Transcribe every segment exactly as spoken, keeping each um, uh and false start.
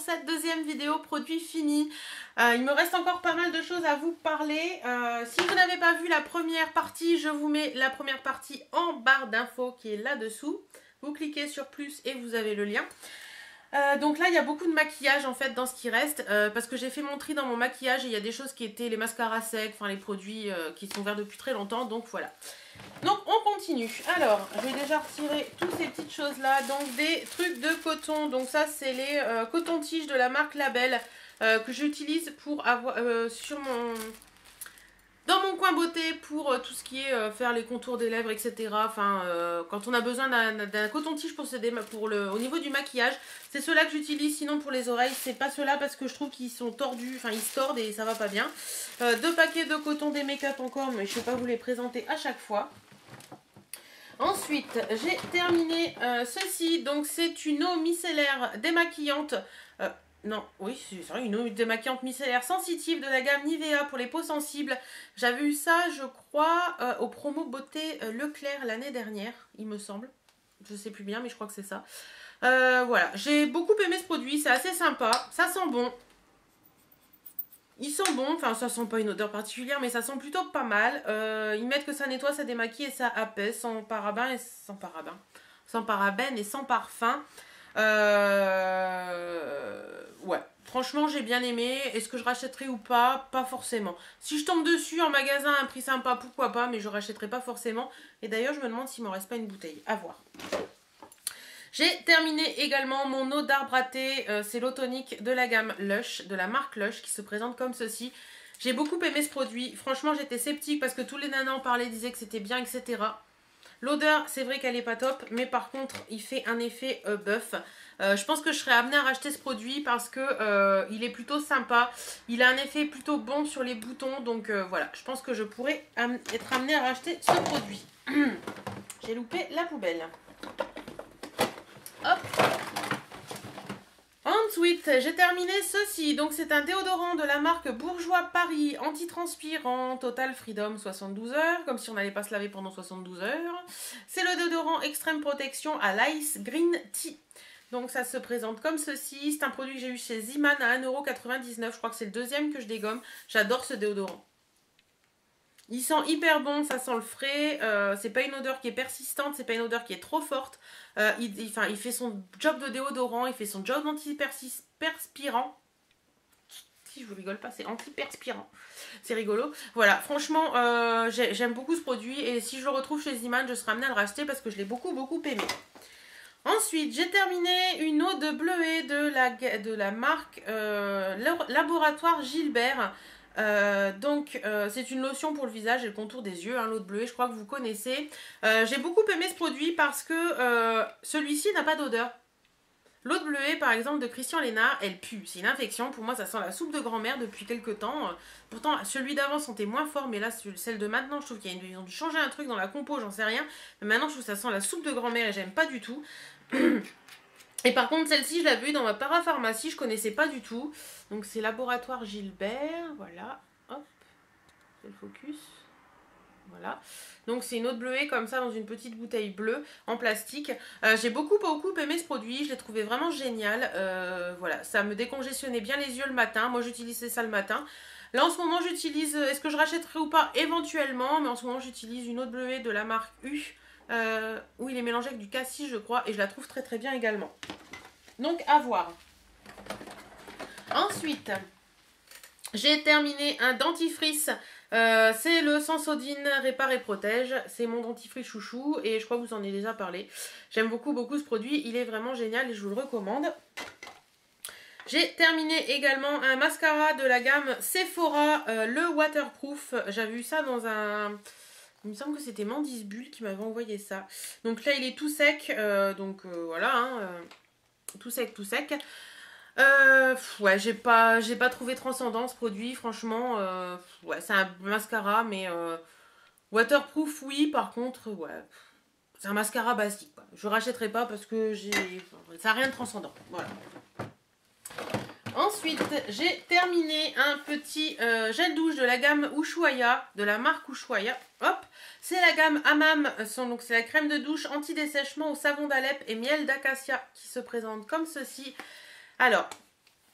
cette deuxième vidéo produit fini. Euh, il me reste encore pas mal de choses à vous parler. Euh, si vous n'avez pas vu la première partie, je vous mets la première partie en barre d'infos qui est là-dessous. Vous cliquez sur plus et vous avez le lien. Euh, donc là il y a beaucoup de maquillage en fait dans ce qui reste euh, parce que j'ai fait mon tri dans mon maquillage et il y a des choses qui étaient les mascaras secs, enfin les produits euh, qui sont verts depuis très longtemps, donc voilà. Donc on continue. Alors je vais déjà retirer toutes ces petites choses là, donc des trucs de coton. Donc ça c'est les euh, cotons-tiges de la marque Label euh, que j'utilise pour avoir euh, sur mon... dans mon coin beauté pour euh, tout ce qui est euh, faire les contours des lèvres, et cetera. Enfin, euh, quand on a besoin d'un coton-tige pour, pour le, au niveau du maquillage, c'est ceux-là que j'utilise. Sinon, pour les oreilles, c'est pas ceux-là parce que je trouve qu'ils sont tordus, enfin, ils se tordent et ça va pas bien. Euh, deux paquets de coton des make-up encore, mais je ne vais pas vous les présenter à chaque fois. Ensuite, j'ai terminé euh, ceci. Donc, c'est une eau micellaire démaquillante. Euh, Non, oui, c'est vrai, une eau démaquillante micellaire sensitive de la gamme Nivea pour les peaux sensibles. J'avais eu ça, je crois, euh, au promo beauté euh, Leclerc l'année dernière, il me semble. Je sais plus bien, mais je crois que c'est ça. Euh, voilà, j'ai beaucoup aimé ce produit, c'est assez sympa, ça sent bon. Ils sont bons, enfin ça sent pas une odeur particulière, mais ça sent plutôt pas mal. Euh, ils mettent que ça nettoie, ça démaquille et ça apaise, sans parabènes et sans parabènes, sans parabènes et sans parfum. Euh... Ouais, franchement j'ai bien aimé. Est-ce que je rachèterai ou pas? Pas forcément. Si je tombe dessus en magasin à un prix sympa, pourquoi pas, mais je rachèterai pas forcément. Et d'ailleurs je me demande s'il m'en reste pas une bouteille, à voir. J'ai terminé également mon eau d'arbre à thé, euh, c'est l'eau tonique de la gamme Lush, de la marque Lush, qui se présente comme ceci. J'ai beaucoup aimé ce produit, franchement j'étais sceptique parce que tous les nanas en parlaient, disaient que c'était bien, et cetera. L'odeur, c'est vrai qu'elle n'est pas top, mais par contre, il fait un effet euh, bœuf. Euh, je pense que je serais amenée à racheter ce produit parce que euh, il est plutôt sympa. Il a un effet plutôt bon sur les boutons, donc euh, voilà. Je pense que je pourrais am être amenée à racheter ce produit. J'ai loupé la poubelle. Hop. Ensuite, j'ai terminé ceci. Donc, c'est un déodorant de la marque Bourjois Paris, antitranspirant, Total Freedom soixante-douze heures, comme si on n'allait pas se laver pendant soixante-douze heures. C'est le déodorant extrême protection à l'ice green tea. Donc, ça se présente comme ceci. C'est un produit que j'ai eu chez Ziman à un euro quatre-vingt-dix-neuf. Je crois que c'est le deuxième que je dégomme. J'adore ce déodorant. Il sent hyper bon, ça sent le frais, euh, c'est pas une odeur qui est persistante, c'est pas une odeur qui est trop forte. Euh, il, il, enfin, il fait son job de déodorant, il fait son job d'antiperspirant. Si je vous rigole pas, c'est antiperspirant. C'est rigolo. Voilà, franchement, euh, j'aime beaucoup ce produit et si je le retrouve chez Ziman, je serai amenée à le racheter parce que je l'ai beaucoup, beaucoup aimé. Ensuite, j'ai terminé une eau de bleuet de la, de la marque euh, Laboratoire Gilbert. Euh, donc euh, c'est une lotion pour le visage et le contour des yeux, hein, l'eau de bleuet, je crois que vous connaissez. Euh, j'ai beaucoup aimé ce produit parce que euh, celui-ci n'a pas d'odeur. L'eau de bleuet par exemple de Christian Lénard, elle pue, c'est une infection, pour moi ça sent la soupe de grand-mère depuis quelques temps. Pourtant celui d'avant sentait moins fort, mais là celle de maintenant je trouve qu'il y a une... ils ont dû changer un truc dans la compo, j'en sais rien. Mais maintenant je trouve que ça sent la soupe de grand-mère et j'aime pas du tout. Et par contre celle-ci je l'avais eu dans ma parapharmacie, je connaissais pas du tout. Donc c'est Laboratoire Gilbert, voilà, hop, c'est le focus, voilà. Donc c'est une eau de bleuet comme ça dans une petite bouteille bleue en plastique. Euh, j'ai beaucoup beaucoup aimé ce produit, je l'ai trouvé vraiment génial, euh, voilà, ça me décongestionnait bien les yeux le matin, moi j'utilisais ça le matin. Là en ce moment j'utilise, est-ce que je rachèterai ou pas? Éventuellement, mais en ce moment j'utilise une eau de bleuet de la marque U. Euh, où il est mélangé avec du cassis je crois et je la trouve très très bien également, donc à voir. Ensuite j'ai terminé un dentifrice, euh, c'est le Sensodyne Répare et Protège, c'est mon dentifrice chouchou et je crois que vous en avez déjà parlé. J'aime beaucoup beaucoup ce produit, il est vraiment génial et je vous le recommande. J'ai terminé également un mascara de la gamme Sephora, euh, le waterproof. J'avais vu ça dans un... Il me semble que c'était Mandis Bulle qui m'avait envoyé ça. Donc là, il est tout sec. Euh, donc euh, voilà, hein, euh, tout sec, tout sec. Euh, ouais, j'ai pas, j'ai pas trouvé transcendant ce produit. Franchement, euh, ouais, c'est un mascara, mais euh, waterproof, oui. Par contre, ouais, c'est un mascara basique, quoi. Je rachèterai pas parce que j'ai, ça n'a rien de transcendant. Voilà. Ensuite, j'ai terminé un petit euh, gel douche de la gamme Ushuaïa, de la marque Ushuaïa. Hop, c'est la gamme Hammam, donc c'est la crème de douche anti-dessèchement au savon d'Alep et miel d'acacia qui se présente comme ceci. Alors,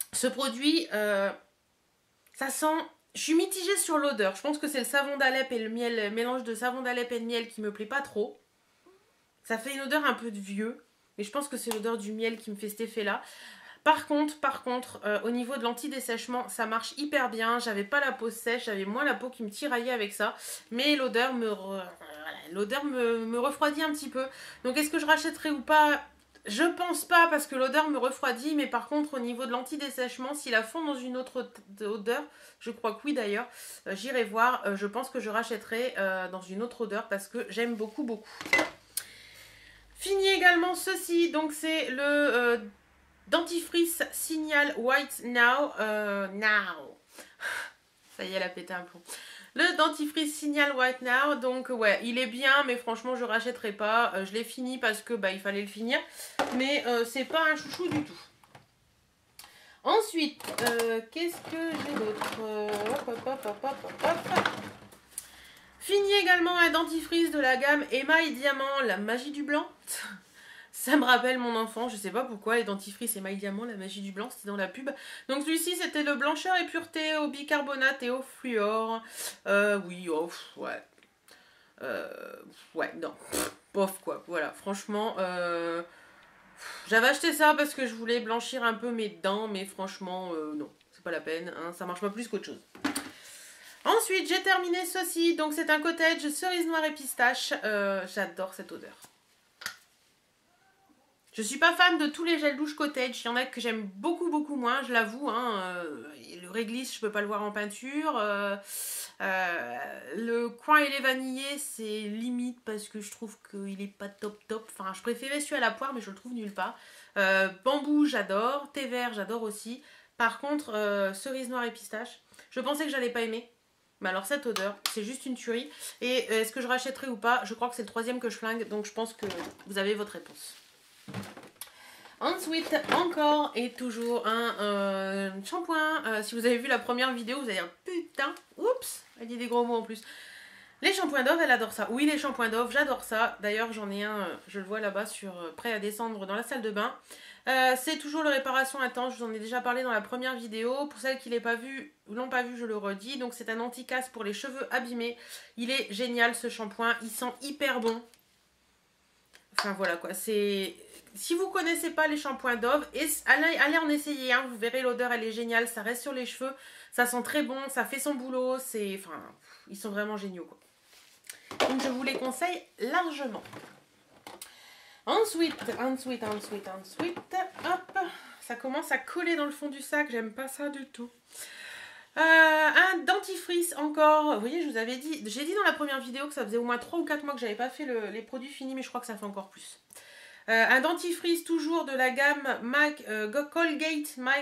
Ce produit, euh, ça sent... Je suis mitigée sur l'odeur. Je pense que c'est le savon d'Alep et le miel, le mélange de savon d'Alep et de miel qui me plaît pas trop. Ça fait une odeur un peu de vieux. Mais je pense que c'est l'odeur du miel qui me fait cet effet-là. Par contre, par contre, euh, au niveau de l'anti-dessèchement, ça marche hyper bien. J'avais pas la peau sèche, j'avais moins la peau qui me tiraillait avec ça. Mais l'odeur me, re... l'odeur me, me refroidit un petit peu. Donc est-ce que je rachèterai ou pas? Je pense pas parce que l'odeur me refroidit. Mais par contre, au niveau de l'anti-dessèchement, s'il la fond dans une autre odeur, je crois que oui d'ailleurs, euh, j'irai voir. Euh, je pense que je rachèterai euh, dans une autre odeur parce que j'aime beaucoup, beaucoup. Fini également ceci. Donc c'est le... Euh, dentifrice Signal White Now. Euh, now. Ça y est, elle a pété un plomb. Le dentifrice Signal White Now. Donc, ouais, il est bien, mais franchement, je rachèterai pas. Euh, je l'ai fini parce que bah, il fallait le finir. Mais euh, c'est pas un chouchou du tout. Ensuite, euh, qu'est-ce que j'ai d'autre euh, hop, hop, hop, hop, hop, hop. Fini également un dentifrice de la gamme Émail Diamant, la magie du blanc. Ça me rappelle mon enfant, je sais pas pourquoi, les dentifrices Émail Diamant, la magie du blanc, c'était dans la pub. Donc celui-ci, c'était le blancheur et pureté au bicarbonate et au fluor. Euh, oui, oh, ouais. Euh, ouais, non. Bof, quoi. Voilà, franchement, euh, j'avais acheté ça parce que je voulais blanchir un peu mes dents, mais franchement, euh, non, c'est pas la peine, hein, ça marche pas plus qu'autre chose. Ensuite, j'ai terminé ceci, donc c'est un cottage cerise noire et pistache. Euh, j'adore cette odeur. Je suis pas fan de tous les gels douche cottage, il y en a que j'aime beaucoup beaucoup moins, je l'avoue. Hein. Euh, le réglisse, je peux pas le voir en peinture. Euh, euh, le coin et les vanillés, c'est limite parce que je trouve qu'il est pas top top. Enfin, je préférais celui à la poire, mais je le trouve nulle part. Euh, bambou, j'adore. Thé vert, j'adore aussi. Par contre, euh, cerise noire et pistache, je pensais que j'allais pas aimer. Mais alors cette odeur, c'est juste une tuerie. Et euh, est-ce que je rachèterai ou pas? Je crois que c'est le troisième que je flingue, donc je pense que vous avez votre réponse. Ensuite, encore et toujours un euh, shampoing. Euh, si vous avez vu la première vidéo, vous allez dire putain, oups, elle dit des gros mots en plus. Les shampoings Dove, elle adore ça. Oui, les shampoings Dove, j'adore ça. D'ailleurs, j'en ai un, je le vois là-bas, sur prêt à descendre dans la salle de bain. Euh, c'est toujours le réparation à temps. Je vous en ai déjà parlé dans la première vidéo. Pour celles qui l'ont pas vu, l'ont pas vu, je le redis. Donc, c'est un anti-casse pour les cheveux abîmés. Il est génial ce shampoing. Il sent hyper bon. Enfin, voilà quoi. C'est... Si vous ne connaissez pas les shampoings Dove, allez, allez en essayer un, hein, vous verrez l'odeur, elle est géniale, ça reste sur les cheveux, ça sent très bon, ça fait son boulot, c'est, enfin, ils sont vraiment géniaux quoi. Donc je vous les conseille largement. Ensuite, ensuite, ensuite, ensuite, hop, ça commence à coller dans le fond du sac, j'aime pas ça du tout. Euh, un dentifrice encore, vous voyez je vous avais dit, j'ai dit dans la première vidéo que ça faisait au moins trois ou quatre mois que j'avais pas fait le, les produits finis, mais je crois que ça fait encore plus. Euh, un dentifrice toujours de la gamme Mac, euh, Colgate Mac,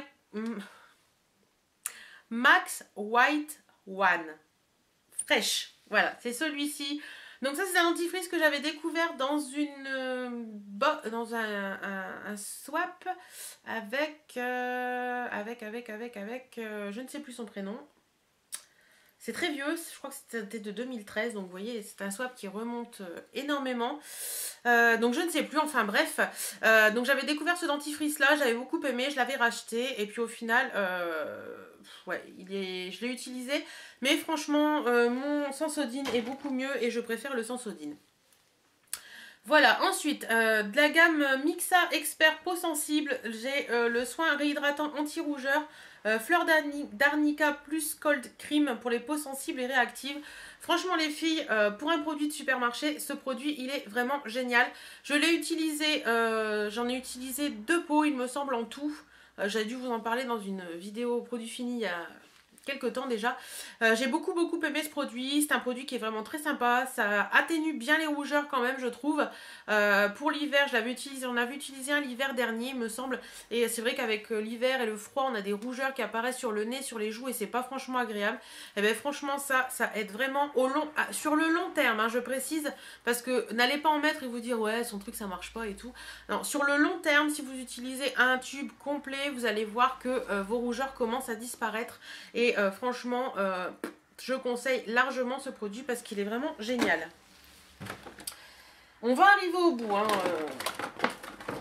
Max White One. Fraîche. Voilà, c'est celui-ci. Donc ça, c'est un dentifrice que j'avais découvert dans une euh, dans un, un, un swap avec, euh, avec, avec, avec, avec, euh, je ne sais plus son prénom. C'est très vieux, je crois que c'était de deux mille treize, donc vous voyez, c'est un swap qui remonte énormément. Euh, donc je ne sais plus, enfin bref. Euh, donc j'avais découvert ce dentifrice là, j'avais beaucoup aimé, je l'avais racheté. Et puis au final, euh, ouais, il est, je l'ai utilisé. Mais franchement, euh, mon Sensodyne est beaucoup mieux et je préfère le Sensodyne. Voilà, ensuite, euh, de la gamme Mixa Expert Peau Sensible, j'ai euh, le soin réhydratant anti-rougeur. Euh, Fleur d'Arnica plus Cold Cream pour les peaux sensibles et réactives. Franchement les filles, euh, pour un produit de supermarché, ce produit il est vraiment génial. Je l'ai utilisé, euh, j'en ai utilisé deux pots il me semble en tout. Euh, J'avais dû vous en parler dans une vidéo produit fini il y a quelques temps déjà. Euh, j'ai beaucoup beaucoup aimé ce produit, c'est un produit qui est vraiment très sympa, ça atténue bien les rougeurs quand même je trouve. Euh, pour l'hiver, je l'avais utilisé, on avait utilisé un l'hiver dernier il me semble, et c'est vrai qu'avec l'hiver et le froid on a des rougeurs qui apparaissent sur le nez, sur les joues et c'est pas franchement agréable. Et bien franchement ça, ça aide vraiment au long, à, sur le long terme hein, je précise, parce que n'allez pas en mettre et vous dire ouais son truc ça marche pas et tout. Non, sur le long terme, si vous utilisez un tube complet, vous allez voir que euh, vos rougeurs commencent à disparaître. Et euh, franchement, euh, je conseille largement ce produit parce qu'il est vraiment génial. On va arriver au bout. Hein, euh.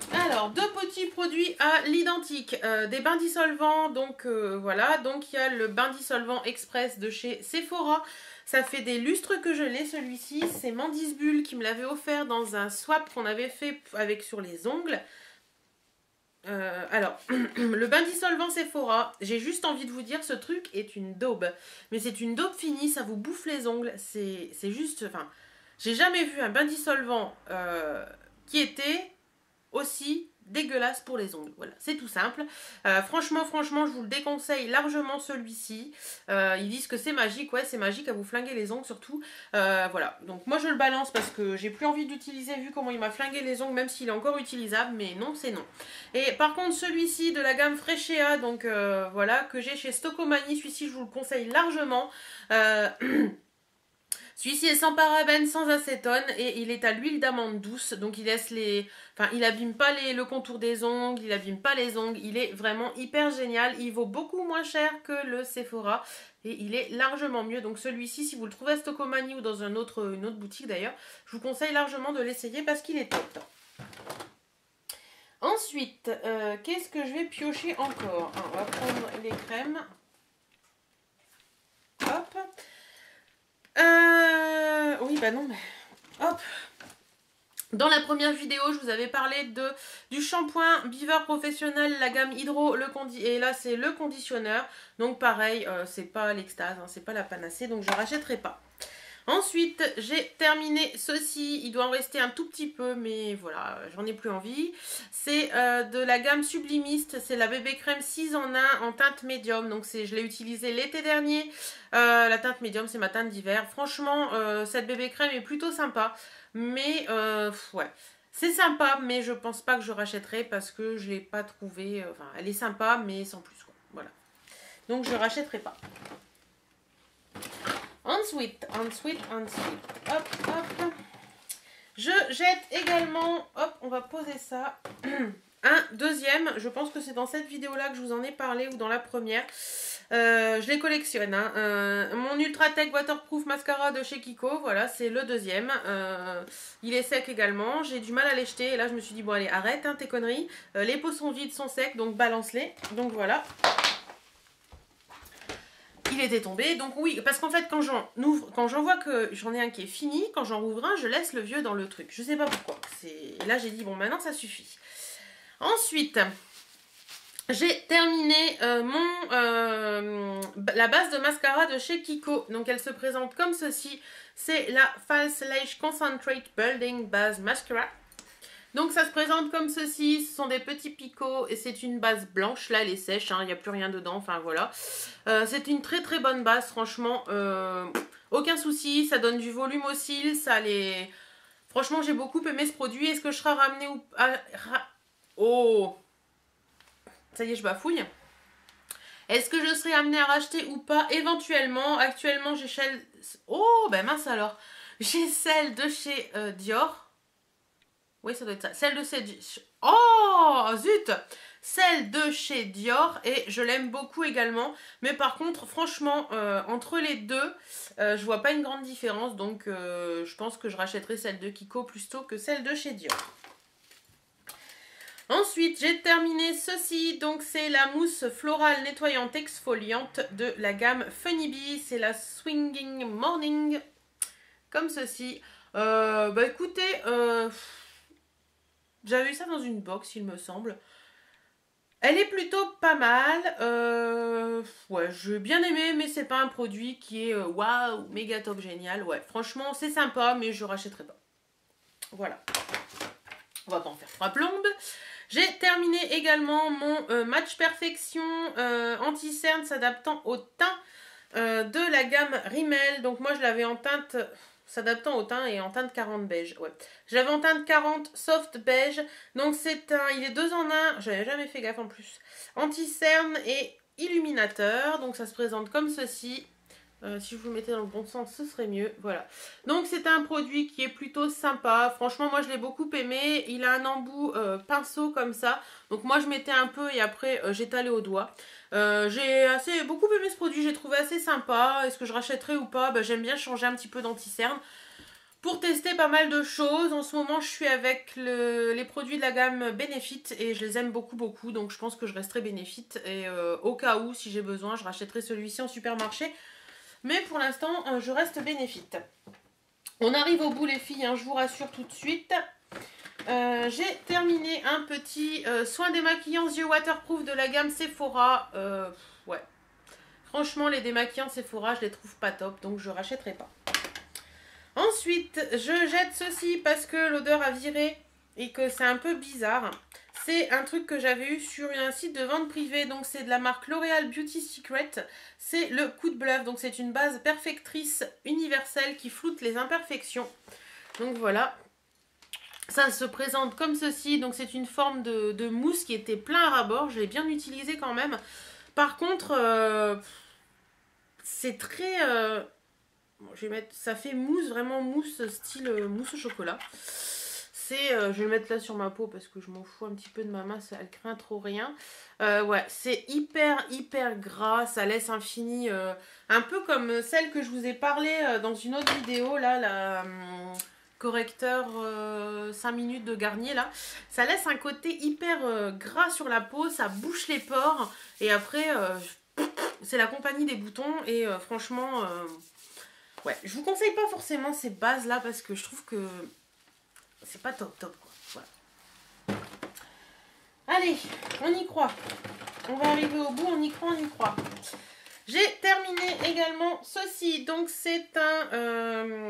Alors, deux petits produits à l'identique, euh, des bains dissolvants, donc euh, voilà, donc il y a le bain dissolvant express de chez Sephora, ça fait des lustres que je l'ai celui-ci, c'est Mandis Bull qui me l'avait offert dans un swap qu'on avait fait avec sur les ongles. Euh, alors, le bain dissolvant Sephora, j'ai juste envie de vous dire, ce truc est une daube, mais c'est une daube finie, ça vous bouffe les ongles, c'est juste, enfin, j'ai jamais vu un bain dissolvant euh, qui était aussi dégueulasse pour les ongles. Voilà, c'est tout simple. Euh, franchement, franchement, je vous le déconseille largement celui-ci. Euh, ils disent que c'est magique, ouais, c'est magique à vous flinguer les ongles surtout. Euh, voilà, donc moi je le balance parce que j'ai plus envie d'utiliser vu comment il m'a flingué les ongles, même s'il est encore utilisable, mais non, c'est non. Et par contre, celui-ci de la gamme Freshea, donc euh, voilà, que j'ai chez Stocomanie, celui-ci je vous le conseille largement. Euh... Celui-ci est sans parabènes, sans acétone et il est à l'huile d'amande douce. Donc il laisse les... Enfin, il abîme pas les... le contour des ongles, il abîme pas les ongles. Il est vraiment hyper génial. Il vaut beaucoup moins cher que le Sephora et il est largement mieux. Donc celui-ci, si vous le trouvez à Stocomanie ou dans un autre, une autre boutique d'ailleurs, je vous conseille largement de l'essayer parce qu'il est top. Ensuite, euh, qu'est-ce que je vais piocher encore? Ah, on va prendre les crèmes. Hop. Euh, oui, bah non, mais... Hop. Dans la première vidéo, je vous avais parlé de du shampoing Beaver Professionnel, la gamme Hydro, le condi et là c'est le conditionneur. Donc pareil, euh, c'est pas l'extase, hein, c'est pas la panacée, donc je rachèterai pas. Ensuite, j'ai terminé ceci, il doit en rester un tout petit peu, mais voilà, j'en ai plus envie. C'est euh, de la gamme Sublimiste, c'est la bébé crème six en un en teinte médium. Donc je l'ai utilisé l'été dernier, euh, la teinte médium c'est ma teinte d'hiver. Franchement, euh, cette bébé crème est plutôt sympa, mais euh, ouais, c'est sympa, mais je pense pas que je rachèterai parce que je l'ai pas trouvé, euh, enfin elle est sympa, mais sans plus quoi, voilà. Donc je rachèterai pas. Ensuite, ensuite, ensuite, hop, hop. Je jette également, hop, on va poser ça, un deuxième, je pense que c'est dans cette vidéo-là que je vous en ai parlé ou dans la première. Euh, je les collectionne, hein. euh, mon Ultratech Waterproof Mascara de chez Kiko, voilà, c'est le deuxième. Euh, il est sec également, j'ai du mal à les jeter, et là je me suis dit, bon allez, arrête hein, tes conneries. Euh, les pots sont vides, sont secs, donc balance-les, donc voilà. Il était tombé, donc oui, parce qu'en fait quand j'en ouvre, quand j'en vois que j'en ai un qui est fini, quand j'en rouvre un, je laisse le vieux dans le truc. Je sais pas pourquoi. C'est là j'ai dit bon maintenant ça suffit. Ensuite, j'ai terminé euh, mon euh, la base de mascara de chez Kiko. Donc elle se présente comme ceci. C'est la False Lash Concentrate Building Base Mascara. Donc ça se présente comme ceci, ce sont des petits picots et c'est une base blanche, là elle est sèche, il hein, n'y a plus rien dedans, enfin voilà. Euh, c'est une très très bonne base, franchement, euh, aucun souci, ça donne du volume aux cils, ça les... Franchement j'ai beaucoup aimé ce produit, est-ce que je serai ramenée ou... Ah, ra... Oh, ça y est je bafouille. Est-ce que je serai amenée à racheter ou pas? Éventuellement, actuellement j'ai celle... Oh ben mince alors, j'ai celle de chez euh, Dior. Oui, ça doit être ça. Celle de chez... Oh, zut! Celle de chez Dior. Et je l'aime beaucoup également. Mais par contre, franchement, euh, entre les deux, euh, je vois pas une grande différence. Donc, euh, je pense que je rachèterai celle de Kiko plus tôt que celle de chez Dior. Ensuite, j'ai terminé ceci. Donc, c'est la mousse florale nettoyante exfoliante de la gamme Funny Bee. C'est la Swinging Morning. Comme ceci. Euh, bah, écoutez... Euh... J'avais eu ça dans une box, il me semble. Elle est plutôt pas mal. Euh, ouais, j'ai bien aimé, mais c'est pas un produit qui est waouh, wow, méga top génial. Ouais, franchement, c'est sympa, mais je rachèterai pas. Voilà. On va pas en faire trois plombes. J'ai terminé également mon euh, Match Perfection euh, anti-cerne s'adaptant au teint euh, de la gamme Rimmel. Donc moi, je l'avais en teinte... s'adaptant au teint et en teinte quarante beige. Ouais. Je l'avais en teinte quarante soft beige. Donc c'est un, il est deux en un. J'avais jamais fait gaffe en plus. Anti-cerne et illuminateur. Donc ça se présente comme ceci. Euh, si je vous le mettais dans le bon sens, ce serait mieux. Voilà. Donc c'est un produit qui est plutôt sympa. Franchement, moi je l'ai beaucoup aimé. Il a un embout euh, pinceau comme ça. Donc moi je mettais un peu et après euh, j'étalais au doigt. Euh, j'ai assez beaucoup aimé ce produit. J'ai trouvé assez sympa. Est-ce que je rachèterai ou pas? Bah, j'aime bien changer un petit peu d'anti-cerne. pour tester pas mal de choses. En ce moment, je suis avec le, les produits de la gamme Benefit et je les aime beaucoup, beaucoup. Donc, je pense que je resterai Benefit. Et euh, au cas où, si j'ai besoin, je rachèterai celui-ci en supermarché. Mais pour l'instant, euh, je reste Benefit. On arrive au bout, les filles, hein, je vous rassure tout de suite. Euh, j'ai terminé un petit euh, soin démaquillant yeux waterproof de la gamme Sephora. Euh, ouais. Franchement, les démaquillants Sephora, je les trouve pas top. Donc, je rachèterai pas. Ensuite, je jette ceci parce que l'odeur a viré et que c'est un peu bizarre. C'est un truc que j'avais eu sur un site de vente privée. Donc, c'est de la marque L'Oréal Beauty Secret. C'est le coup de bluff. Donc, c'est une base perfectrice universelle qui floute les imperfections. Donc, voilà. Ça se présente comme ceci. Donc, c'est une forme de, de mousse qui était plein à ras-bord. Je l'ai bien utilisé quand même. Par contre, euh, c'est très... Euh, je vais mettre, ça fait mousse, vraiment mousse, style euh, mousse au chocolat. C'est, euh, je vais le mettre là sur ma peau parce que je m'en fous un petit peu de ma main, elle craint trop rien. Euh, ouais, c'est hyper, hyper gras, ça laisse un fini, euh, un peu comme celle que je vous ai parlé euh, dans une autre vidéo, là, la hum, correcteur euh, cinq minutes de Garnier, là. Ça laisse un côté hyper euh, gras sur la peau, ça bouche les pores, et après, euh, c'est la compagnie des boutons, et euh, franchement... Euh, ouais, je vous conseille pas forcément ces bases là parce que je trouve que c'est pas top top quoi. Voilà. Allez, on y croit. On va arriver au bout, on y croit, on y croit. J'ai terminé également ceci. Donc c'est un euh,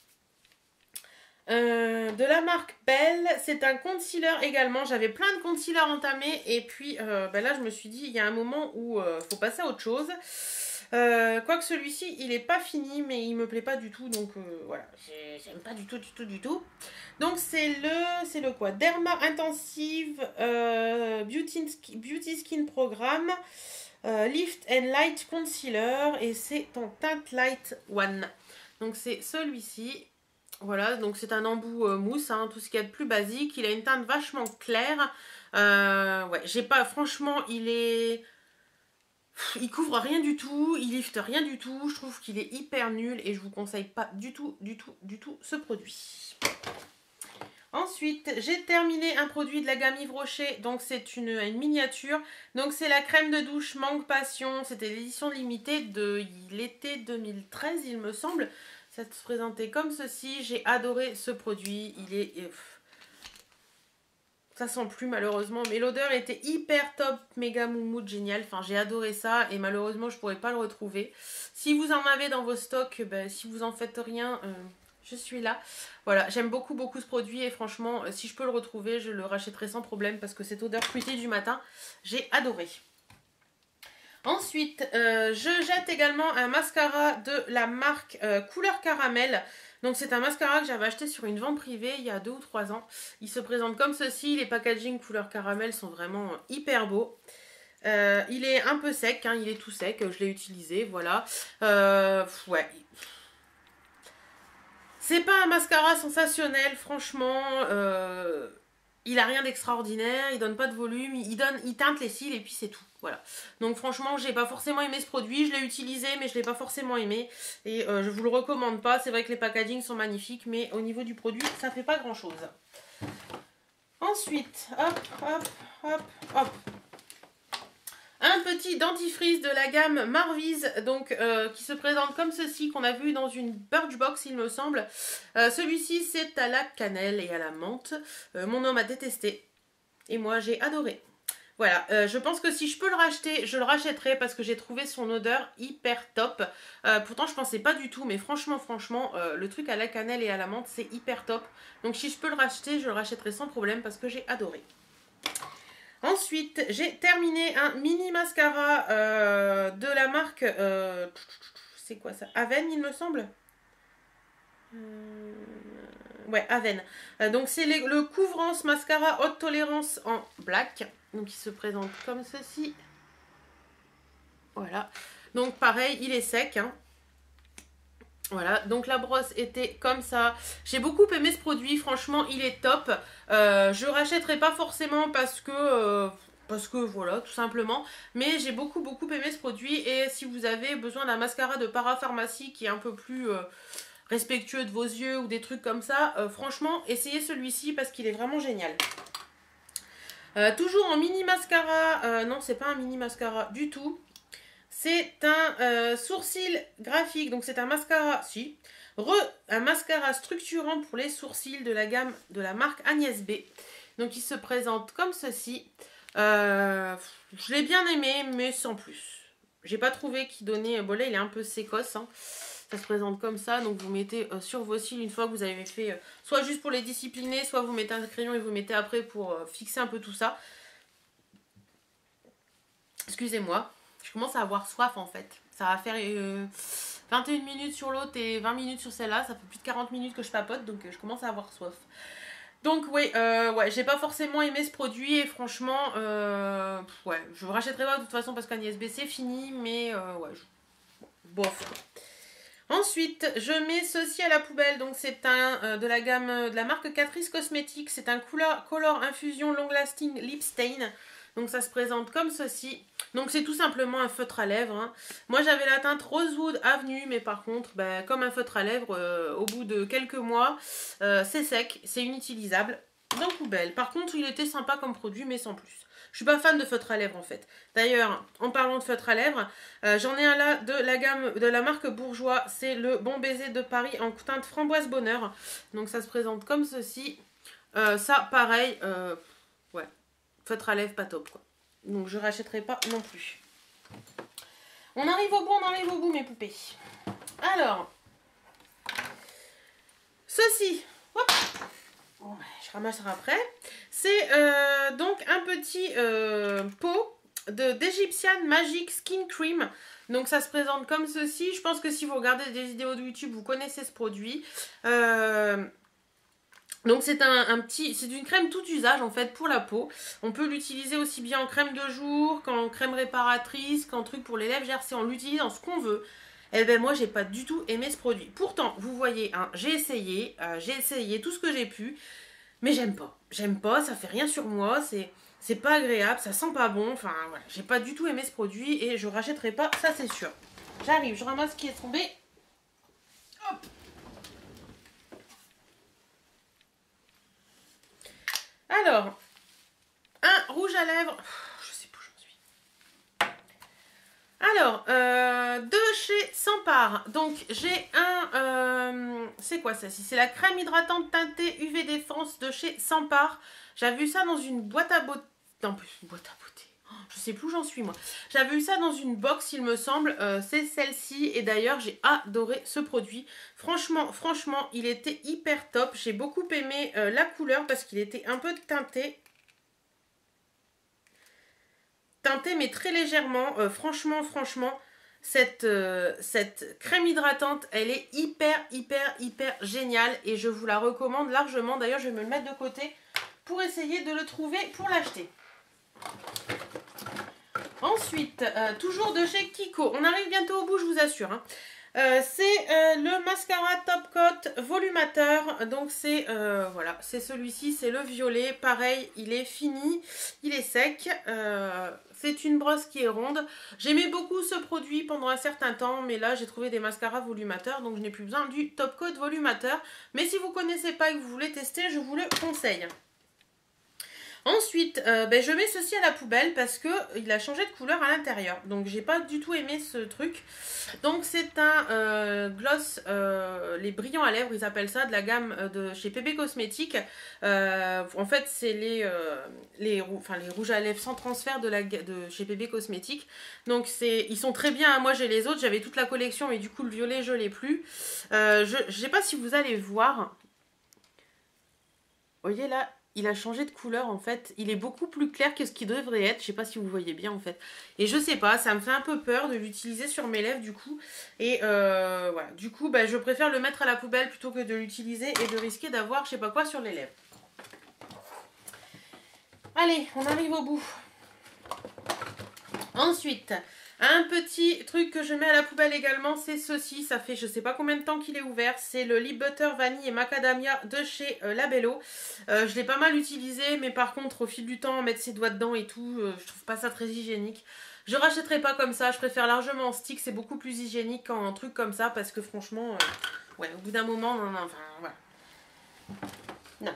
euh, de la marque Belle. C'est un concealer également. J'avais plein de concealers entamés et puis euh, ben là je me suis dit il y a un moment où il euh, faut passer à autre chose. Euh, Quoique celui-ci, il est pas fini, mais il me plaît pas du tout, donc euh, voilà, j'aime pas du tout, du tout, du tout. Donc c'est le, c'est le quoi, Derma Intensive euh, Beauty, Beauty Skin Programme euh, Lift and Light Concealer, et c'est en teinte Light One. Donc c'est celui-ci, voilà, donc c'est un embout euh, mousse, hein, tout ce qu'il y a de plus basique. Il a une teinte vachement claire, euh, ouais, j'ai pas, franchement, il est... Il couvre rien du tout, il lifte rien du tout, je trouve qu'il est hyper nul et je vous conseille pas du tout, du tout, du tout ce produit. Ensuite, j'ai terminé un produit de la gamme Yves Rocher, donc c'est une, une miniature. Donc c'est la crème de douche Mangue Passion, c'était l'édition limitée de l'été deux mille treize il me semble. Ça se présentait comme ceci, j'ai adoré ce produit, il est... Ça sent plus malheureusement, mais l'odeur était hyper top, méga moumoute, génial. Enfin, j'ai adoré ça et malheureusement, je pourrais pas le retrouver. Si vous en avez dans vos stocks, ben, si vous en faites rien, euh, je suis là. Voilà, j'aime beaucoup, beaucoup ce produit et franchement, si je peux le retrouver, je le rachèterai sans problème parce que cette odeur fruitée du matin, j'ai adoré. Ensuite, euh, je jette également un mascara de la marque euh, Couleur Caramel. Donc c'est un mascara que j'avais acheté sur une vente privée il y a deux ou trois ans. Il se présente comme ceci. Les packaging Couleur Caramel sont vraiment hyper beaux. Euh, il est un peu sec, hein, il est tout sec. Je l'ai utilisé, voilà. Euh, ouais. C'est pas un mascara sensationnel, franchement. Euh, il a rien d'extraordinaire, il donne pas de volume, il, donne, il teinte les cils et puis c'est tout. Voilà. Donc franchement, j'ai pas forcément aimé ce produit. Je l'ai utilisé, mais je l'ai pas forcément aimé. Et euh, je vous le recommande pas. C'est vrai que les packaging sont magnifiques, mais au niveau du produit, ça fait pas grand chose. Ensuite, hop, hop, hop, hop. Un petit dentifrice de la gamme Marvise, donc euh, qui se présente comme ceci, qu'on a vu dans une Birchbox il me semble. Euh, Celui-ci c'est à la cannelle et à la menthe. Euh, mon homme a détesté et moi j'ai adoré. Voilà, euh, je pense que si je peux le racheter, je le rachèterai parce que j'ai trouvé son odeur hyper top. Euh, pourtant je pensais pas du tout, mais franchement, franchement, euh, le truc à la cannelle et à la menthe c'est hyper top. Donc si je peux le racheter, je le rachèterai sans problème parce que j'ai adoré. Ensuite, j'ai terminé un mini mascara euh, de la marque, euh, c'est quoi ça, Aven il me semble euh, Ouais, Aven. Euh, donc c'est le couvrance mascara haute tolérance en black. Donc il se présente comme ceci. Voilà. Donc pareil, il est sec, hein. Voilà, donc la brosse était comme ça. J'ai beaucoup aimé ce produit, franchement, il est top. Euh, je ne rachèterai pas forcément parce que, euh, parce que voilà, tout simplement. Mais j'ai beaucoup, beaucoup aimé ce produit. Et si vous avez besoin d'un mascara de parapharmacie qui est un peu plus euh, respectueux de vos yeux ou des trucs comme ça, euh, franchement, essayez celui-ci parce qu'il est vraiment génial. Euh, toujours en mini mascara, euh, non, c'est pas un mini mascara du tout. C'est un euh, sourcil graphique, donc c'est un mascara, si, re, un mascara structurant pour les sourcils de la gamme de la marque Agnès B. Donc il se présente comme ceci. Euh, je l'ai bien aimé, mais sans plus. J'ai pas trouvé qu'il donnait... Bon là, il est un peu sécosse, hein. Ça se présente comme ça, donc vous mettez euh, sur vos cils une fois que vous avez fait... Euh, soit juste pour les discipliner, soit vous mettez un crayon et vous mettez après pour euh, fixer un peu tout ça. Excusez-moi. Je commence à avoir soif en fait. Ça va faire euh, vingt et une minutes sur l'autre et vingt minutes sur celle-là. Ça fait plus de quarante minutes que je papote, donc euh, je commence à avoir soif. Donc oui, euh, ouais, j'ai pas forcément aimé ce produit et franchement, euh, ouais, je ne rachèterai pas de toute façon parce qu'Agnès B c'est fini, mais euh, ouais, je... bof. Ensuite, je mets ceci à la poubelle, donc c'est un euh, de la gamme de la marque Catrice Cosmetics, c'est un Color, Color Infusion Long Lasting Lip Stain. Donc ça se présente comme ceci. Donc c'est tout simplement un feutre à lèvres. Hein. Moi j'avais la teinte Rosewood Avenue, mais par contre, ben, comme un feutre à lèvres, euh, au bout de quelques mois, euh, c'est sec, c'est inutilisable. Dans poubelle. Par contre, il était sympa comme produit, mais sans plus. Je suis pas fan de feutre à lèvres en fait. D'ailleurs, en parlant de feutre à lèvres, euh, j'en ai un là de la gamme de la marque Bourjois. C'est le Bon Baiser de Paris en teinte Framboise Bonheur. Donc ça se présente comme ceci. Euh, ça, pareil, euh, ouais. Feutre à lèvres, pas top quoi. Donc je rachèterai pas non plus. On arrive au bout, on arrive au bout mes poupées. Alors, ceci, hop, bon, je ramasserai après. C'est euh, donc un petit euh, pot de d'Egyptian Magic Skin Cream. Donc ça se présente comme ceci. Je pense que si vous regardez des vidéos de YouTube, vous connaissez ce produit. Euh... Donc c'est un, un petit, c'est une crème tout usage en fait pour la peau. On peut l'utiliser aussi bien en crème de jour qu'en crème réparatrice, qu'en truc pour les lèvres gercées. On l'utilise en ce qu'on veut. Et ben moi j'ai pas du tout aimé ce produit. Pourtant vous voyez, hein, j'ai essayé, euh, j'ai essayé tout ce que j'ai pu, mais j'aime pas. J'aime pas, ça fait rien sur moi, c'est c'est pas agréable, ça sent pas bon. Enfin voilà, j'ai pas du tout aimé ce produit et je rachèterai pas, ça c'est sûr. J'arrive, je ramasse ce qui est tombé. Hop. Alors, un rouge à lèvres, je sais plus où j'en suis. Alors, euh, de chez Sampar, donc j'ai un, euh, c'est quoi ça? C'est la crème hydratante teintée U V Défense de chez Sampar. J'avais vu ça dans une boîte à beauté, non plus une boîte à beauté, oh, je sais plus où j'en suis moi. J'avais vu ça dans une box il me semble, euh, c'est celle-ci et d'ailleurs j'ai adoré ce produit. Franchement, franchement, il était hyper top. J'ai beaucoup aimé euh, la couleur parce qu'il était un peu teinté. Teinté mais très légèrement. Euh, franchement, franchement, cette, euh, cette crème hydratante, elle est hyper, hyper, hyper géniale. Et je vous la recommande largement. D'ailleurs, je vais me le mettre de côté pour essayer de le trouver pour l'acheter. Ensuite, euh, toujours de chez Kiko. On arrive bientôt au bout, je vous assure. Hein. Euh, c'est euh, le mascara Top Coat volumateur. Donc c'est euh, voilà, c'est celui-ci, c'est le violet. Pareil, il est fini, il est sec. Euh, c'est une brosse qui est ronde. J'aimais beaucoup ce produit pendant un certain temps, mais là j'ai trouvé des mascaras volumateurs, donc je n'ai plus besoin du Top Coat volumateur. Mais si vous ne connaissez pas et que vous voulez tester, je vous le conseille. Ensuite, euh, ben, je mets ceci à la poubelle parce que il a changé de couleur à l'intérieur. Donc, j'ai pas du tout aimé ce truc. Donc, c'est un euh, gloss, euh, les brillants à lèvres, ils appellent ça, de la gamme de chez P B Cosmétiques. Euh, en fait, c'est les, euh, les, enfin, les rouges à lèvres sans transfert de, la, de chez P B Cosmétiques. Donc, ils sont très bien. Hein. Moi, j'ai les autres. J'avais toute la collection, mais du coup, le violet, je l'ai plus. Euh, je ne sais pas si vous allez voir. Vous voyez là, il a changé de couleur en fait. Il est beaucoup plus clair que ce qu'il devrait être. Je sais pas si vous voyez bien en fait. Et je sais pas, ça me fait un peu peur de l'utiliser sur mes lèvres du coup. Et euh, voilà, du coup, bah, je préfère le mettre à la poubelle plutôt que de l'utiliser et de risquer d'avoir je sais pas quoi sur les lèvres. Allez, on arrive au bout. Ensuite, un petit truc que je mets à la poubelle également, c'est ceci. Ça fait je sais pas combien de temps qu'il est ouvert. C'est le Lip Butter Vanille et Macadamia de chez euh, Labello. Euh, je l'ai pas mal utilisé, mais par contre, au fil du temps, mettre ses doigts dedans et tout, euh, je trouve pas ça très hygiénique. Je rachèterai pas comme ça, je préfère largement en stick, c'est beaucoup plus hygiénique qu'en truc comme ça, parce que franchement, euh, ouais, au bout d'un moment, non, non, enfin, voilà. Non.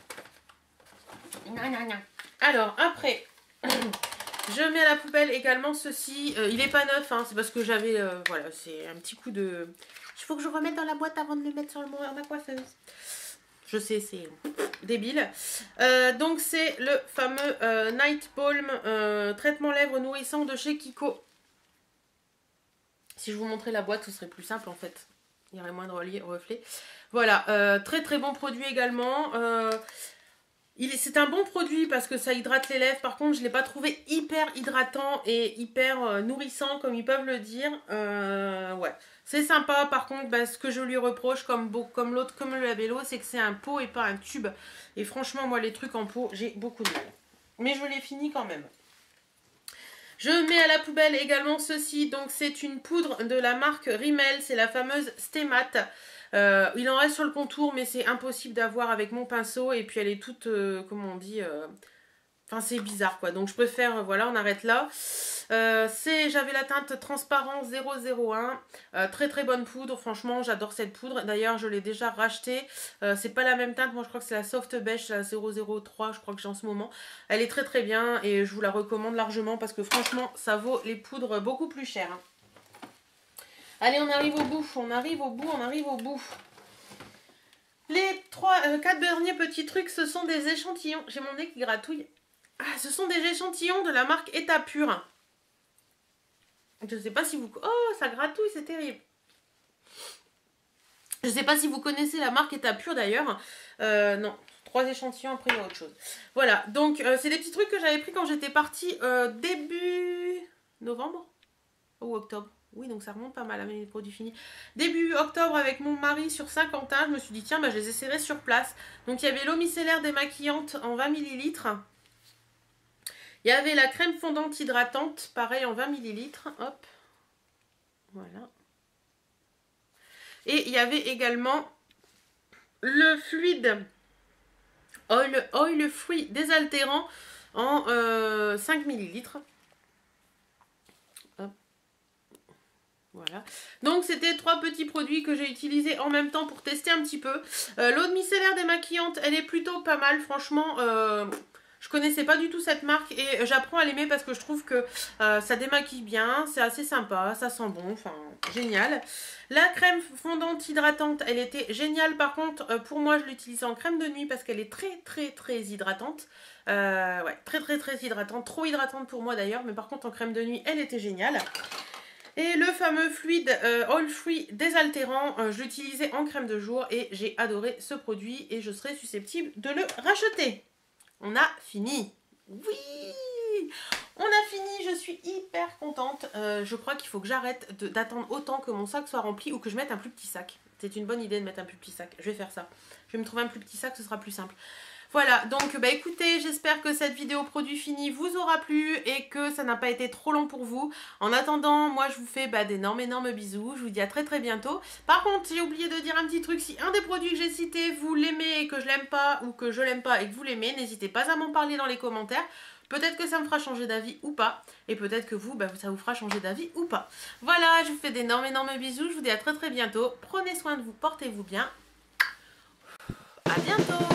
Non, non, non. Alors, après, je mets à la poubelle également ceci. Euh, il est pas neuf, hein, c'est parce que j'avais, euh, voilà, c'est un petit coup de... Il faut que je remette dans la boîte avant de le mettre sur le mourir ma coiffeuse. Je sais, c'est débile. Euh, donc, c'est le fameux euh, Night Balm euh, traitement lèvres nourrissant de chez Kiko. Si je vous montrais la boîte, ce serait plus simple en fait. Il y aurait moins de reflets. Voilà, euh, très très bon produit également. Euh, c'est un bon produit parce que ça hydrate les lèvres. Par contre, je ne l'ai pas trouvé hyper hydratant et hyper euh, nourrissant comme ils peuvent le dire. Euh, ouais. C'est sympa, par contre, bah, ce que je lui reproche, comme, comme l'autre, comme le labello, c'est que c'est un pot et pas un tube. Et franchement, moi, les trucs en pot, j'ai beaucoup de mal. Mais je l'ai fini quand même. Je mets à la poubelle également ceci. Donc, c'est une poudre de la marque Rimmel. C'est la fameuse Stémat. Euh, il en reste sur le contour, mais c'est impossible d'avoir avec mon pinceau. Et puis, elle est toute, euh, comment on dit... Euh... Enfin, c'est bizarre, quoi. Donc, je préfère... Voilà, on arrête là. Euh, J'avais la teinte transparent zéro zéro un. Euh, très, très bonne poudre. Franchement, j'adore cette poudre. D'ailleurs, je l'ai déjà rachetée. Euh, c'est pas la même teinte. Moi, je crois que c'est la Soft Beige, la zéro zéro trois. Je crois que j'ai en ce moment. Elle est très, très bien. Et je vous la recommande largement parce que, franchement, ça vaut les poudres beaucoup plus cher. Hein. Allez, on arrive au bout. On arrive au bout. On arrive au bout. Les trois, euh, quatre derniers petits trucs, ce sont des échantillons. J'ai mon nez qui gratouille. Ah, ce sont des échantillons de la marque État Pur. Je ne sais pas si vous... Oh, ça gratouille, c'est terrible. Je ne sais pas si vous connaissez la marque État Pur d'ailleurs. Euh, non, trois échantillons, après il y a autre chose. Voilà, donc euh, c'est des petits trucs que j'avais pris quand j'étais partie euh, début novembre ou octobre. Oui, donc ça remonte pas mal à mes produits finis. Début octobre avec mon mari sur Saint-Quentin, je me suis dit tiens, bah, je les essaierai sur place. Donc il y avait l'eau micellaire démaquillante en vingt millilitres. Il y avait la crème fondante hydratante, pareil en vingt millilitres. Hop. Voilà. Et il y avait également le fluide oil, oil free désaltérant en euh, cinq millilitres. Hop. Voilà. Donc c'était trois petits produits que j'ai utilisés en même temps pour tester un petit peu. Euh, L'eau de micellaire démaquillante, elle est plutôt pas mal, franchement. Euh, je connaissais pas du tout cette marque et j'apprends à l'aimer parce que je trouve que euh, ça démaquille bien, c'est assez sympa, ça sent bon, enfin génial. La crème fondante hydratante, elle était géniale. Par contre, euh, pour moi, je l'utilise en crème de nuit parce qu'elle est très très très hydratante. Euh, ouais, très très très hydratante, trop hydratante pour moi d'ailleurs, mais par contre en crème de nuit, elle était géniale. Et le fameux fluide euh, oil free désaltérant, euh, je l'utilisais en crème de jour et j'ai adoré ce produit et je serais susceptible de le racheter. On a fini. Oui, on a fini, je suis hyper contente. Euh, je crois qu'il faut que j'arrête d'attendre autant que mon sac soit rempli ou que je mette un plus petit sac. C'est une bonne idée de mettre un plus petit sac. Je vais faire ça. Je vais me trouver un plus petit sac, ce sera plus simple. Voilà, donc bah écoutez, j'espère que cette vidéo produit fini vous aura plu et que ça n'a pas été trop long pour vous. En attendant, moi je vous fais bah, d'énormes énormes bisous. Je vous dis à très très bientôt. Par contre, j'ai oublié de dire un petit truc. Si un des produits que j'ai cités, vous l'aimez et que je l'aime pas, ou que je l'aime pas et que vous l'aimez, n'hésitez pas à m'en parler dans les commentaires. Peut-être que ça me fera changer d'avis ou pas. Et peut-être que vous, bah, ça vous fera changer d'avis ou pas. Voilà, je vous fais d'énormes énormes bisous. Je vous dis à très très bientôt. Prenez soin de vous, portez-vous bien. À bientôt.